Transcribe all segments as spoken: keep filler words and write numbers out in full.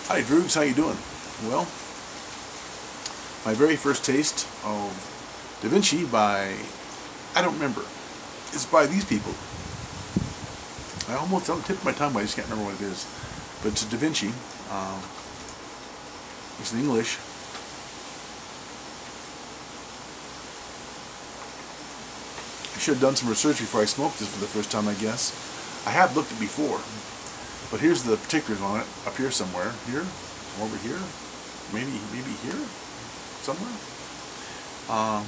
Hi Droogs, how you doing? Well, my very first taste of Da Vinci by, I don't remember. It's by these people. I almost on the tip of my tongue, but I just can't remember what it is. But it's Da Vinci. Um, it's in English. I should have done some research before I smoked this for the first time, I guess. I have looked at it before. But here's the particulars on it, up here somewhere. Here, over here, maybe maybe here, somewhere. Um,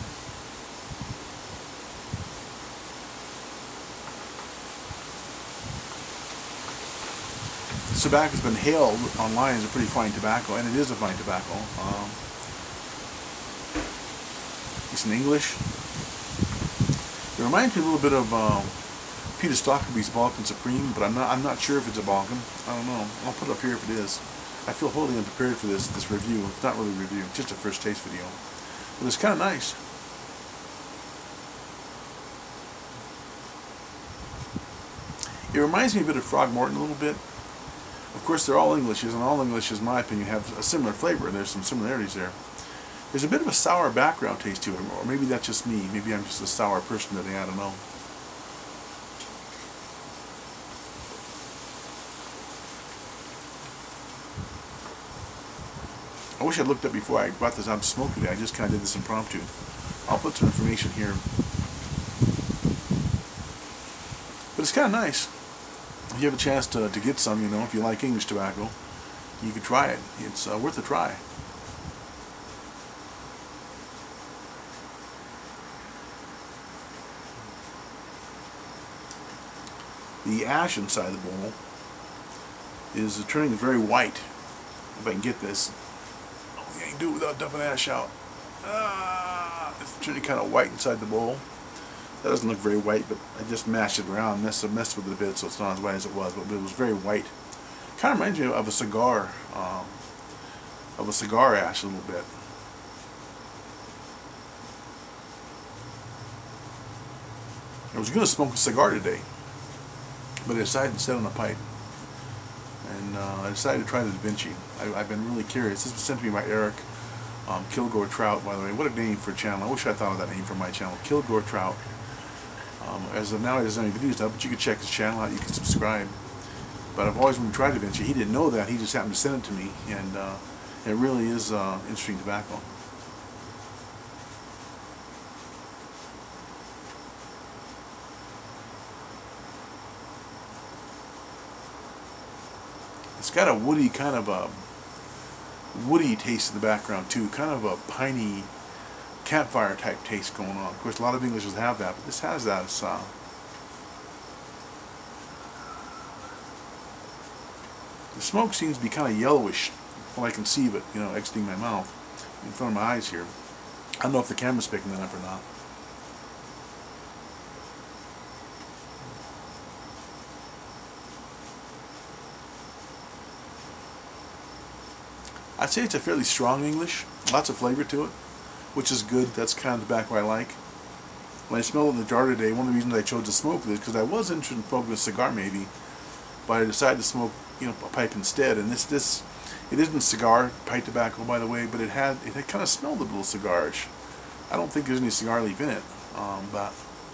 this tobacco has been hailed online as a pretty fine tobacco, and it is a fine tobacco. Um, it's in English. It reminds me a little bit of um, Peter Stockaby's Balkan Supreme, but I'm not I'm not sure if it's a Balkan. I don't know. I'll put it up here if it is. I feel wholly unprepared for this this review. It's not really a review, it's just a first taste video. But it's kind of nice. It reminds me a bit of Frogmorton a little bit. Of course, they're all Englishes, and all Englishes, in my opinion, have a similar flavor. There's some similarities there. There's a bit of a sour background taste to it, or maybe that's just me. Maybe I'm just a sour person today. I don't know. I wish I'd looked up before I brought this out to smoke today. I just kind of did this impromptu. I'll put some information here. But it's kind of nice. If you have a chance to, to get some, you know, if you like English tobacco, you could try it. It's uh, worth a try. The ash inside the bowl is turning very white. If I can get this. I don't think I can do it without dumping ash out. Ah, it's turning kind of white inside the bowl. That doesn't look very white, but I just mashed it around, messed, messed with it a bit, so it's not as white as it was, but it was very white. Kind of reminds me of a cigar, um, of a cigar ash a little bit. I was going to smoke a cigar today, but I decided to set on a pipe, and uh, I decided to try the Da Vinci. I, I've been really curious. This was sent to me by Eric, um, Kilgore Trout, by the way. What a name for a channel. I wish I thought of that name for my channel, Kilgore Trout. Um, as of now, he doesn't have any videos up, but you can check his channel out. You can subscribe. But I've always wanted to try Da Vinci. He didn't know that. He just happened to send it to me, and uh, it really is uh, interesting tobacco. It's got a woody kind of a woody taste in the background too, kind of a piney campfire type taste going on. Of course, a lot of Englishes have that, but this has that. It's, uh, the smoke seems to be kind of yellowish when I can see it, you know, exiting my mouth in front of my eyes here. I don't know if the camera's picking that up or not. I'd say it's a fairly strong English, lots of flavor to it, which is good. That's the kind of tobacco I like. When I smelled it in the jar today, one of the reasons I chose to smoke this because I was interested in smoking a cigar maybe, but I decided to smoke, you know, a pipe instead. And this, this, it isn't cigar pipe tobacco, by the way, but it had, it had kind of smelled a little cigarish. I don't think there's any cigar leaf in it, um, but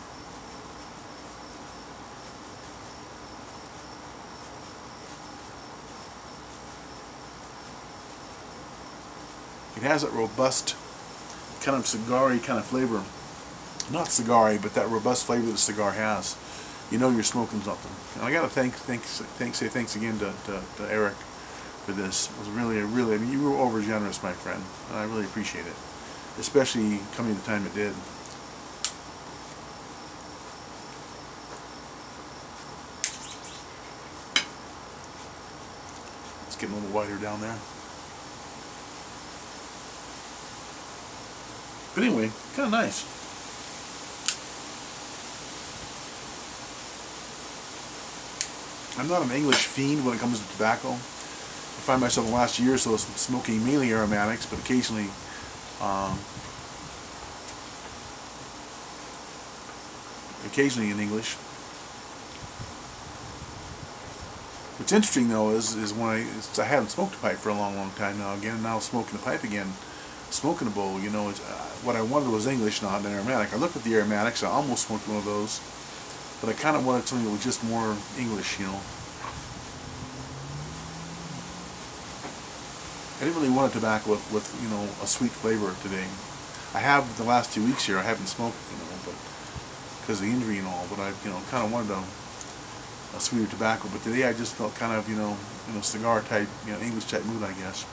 it has that robust, kind of cigar-y kind of flavor. Not cigar-y, but that robust flavor the cigar has. You know you're smoking something. And I gotta thank, thank, thank, say thanks again to, to, to Eric for this. It was really, really, I mean, you were over generous, my friend, and I really appreciate it. Especially coming the time it did. It's getting a little whiter down there. But anyway, kind of nice. I'm not an English fiend when it comes to tobacco. I find myself in the last year or so smoking mainly aromatics, but occasionally um, occasionally in English. What's interesting though is is when I is I haven't smoked a pipe for a long, long time now. Again, now smoking a pipe again, smoking a bowl. You know, it's, uh, what I wanted was English, not an aromatic. I looked at the aromatics. I almost smoked one of those, but I kind of wanted something that was just more English. You know, I didn't really want a tobacco with, with you know a sweet flavor today. I have the last two weeks here. I haven't smoked, you know, but because of the injury and all. But I, you know, kind of wanted a, a sweeter tobacco. But today I just felt kind of, you know, you know, cigar type, you know, English type mood, I guess.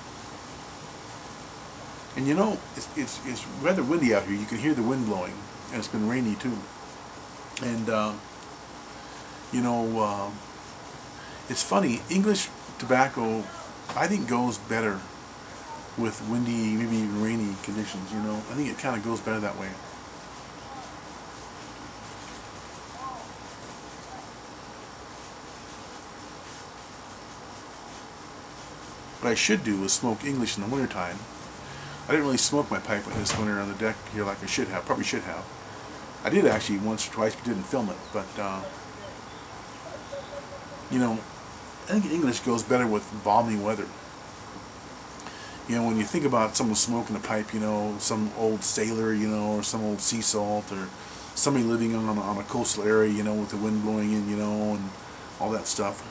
And you know, it's it's it's rather windy out here. You can hear the wind blowing, and it's been rainy too. And uh, you know, uh, it's funny. English tobacco, I think, goes better with windy, maybe even rainy conditions. You know, I think it kind of goes better that way. What I should do is smoke English in the wintertime. I didn't really smoke my pipe this winter on the deck here like I should have. Probably should have. I did actually once or twice, but didn't film it. But uh, you know, I think English goes better with balmy weather. You know, when you think about someone smoking a pipe, you know, some old sailor, you know, or some old sea salt, or somebody living on a, on a coastal area, you know, with the wind blowing in, you know, and all that stuff.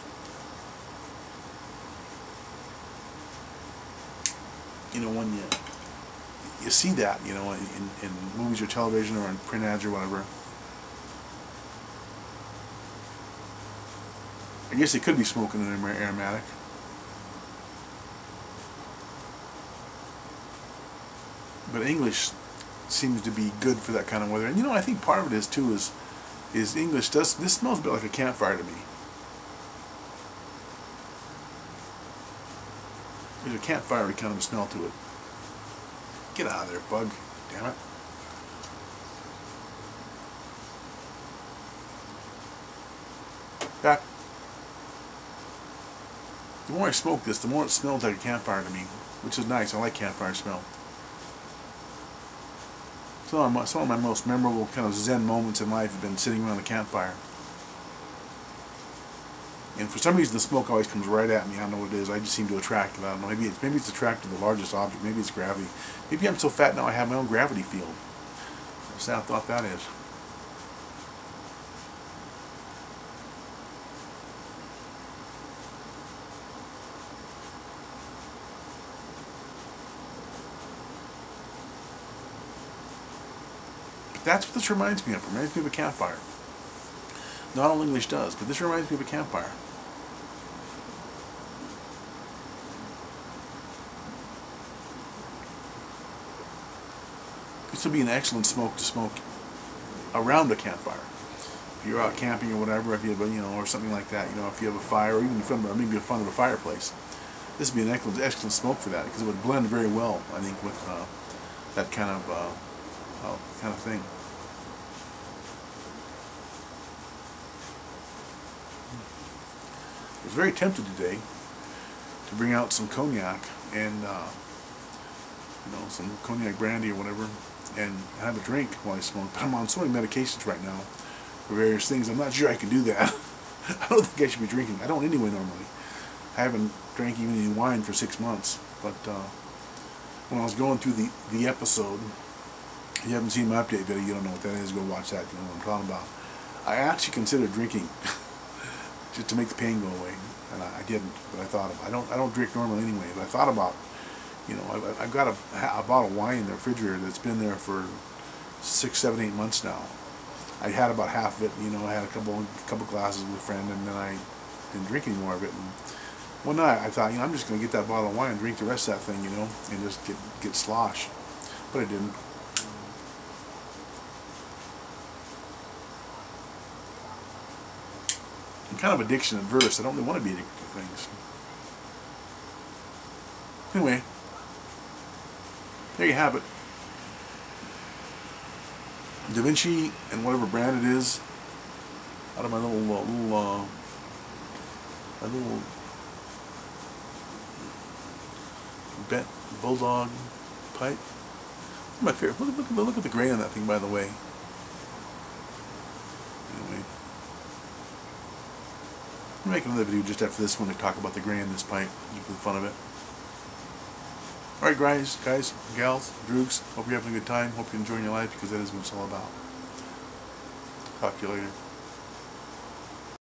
You know, when you you see that, you know, in, in movies or television or in print ads or whatever. I guess they could be smoking an aromatic. But English seems to be good for that kind of weather. And you know, I think part of it is too is is English does this smells a bit like a campfire to me. There's a campfire kind of smell to it. Get out of there, bug. Damn it. Back. The more I smoke this, the more it smells like a campfire to me, which is nice. I like campfire smell. Some of, my, some of my most memorable kind of Zen moments in life have been sitting around a campfire. And for some reason the smoke always comes right at me. I don't know what it is. I just seem to attract it. I don't know. Maybe it's, maybe it's attracted to the largest object. Maybe it's gravity. Maybe I'm so fat now I have my own gravity field. How sad I thought that is. But that's what this reminds me of. It reminds me of a campfire. Not all English does, but this reminds me of a campfire. This would be an excellent smoke to smoke around a campfire. If you're out camping or whatever, if you have a, you know, or something like that, you know, if you have a fire, or even in front of, or maybe in front of a fireplace, this would be an excellent, excellent smoke for that because it would blend very well, I think, with uh, that kind of, uh, uh, kind of thing. I was very tempted today to bring out some cognac and uh, you know, some cognac brandy or whatever, and have a drink while I smoke. But I'm on so many medications right now for various things. I'm not sure I can do that. I don't think I should be drinking. I don't anyway normally. I haven't drank even any wine for six months. But uh, when I was going through the the episode, if you haven't seen my update video, you don't know what that is. Go watch that. You know what I'm talking about. I actually considered drinking. Just to make the pain go away, and I, I didn't. But I thought of, I don't I don't drink normally anyway. But I thought about, you know, I, I've got a, a bottle of wine in the refrigerator that's been there for six, seven, eight months now. I had about half of it. You know, I had a couple a couple glasses with a friend, and then I didn't drink any more of it. And one night I thought, you know, I'm just going to get that bottle of wine and drink the rest of that thing, you know, and just get get sloshed. But I didn't. I'm kind of addiction adverse. I don't really want to be addicted to things. Anyway, there you have it. Da Vinci and whatever brand it is, out of my little uh, little uh, my little bet bulldog pipe. My favorite. Look, look, look at the grain on that thing, by the way. Anyway. I'll make another video just after this one to talk about the grain in this pipe, just for the fun of it. Alright guys, guys, gals, droogs, hope you're having a good time. Hope you're enjoying your life, because that is what it's all about. Talk to you later.